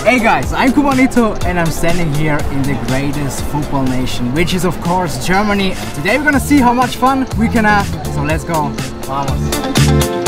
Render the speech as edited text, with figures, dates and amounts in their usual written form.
Hey guys, I'm Kubanito and I'm standing here in the greatest football nation, which is of course Germany. Today we're gonna see how much fun we can have, so let's go. Vamos.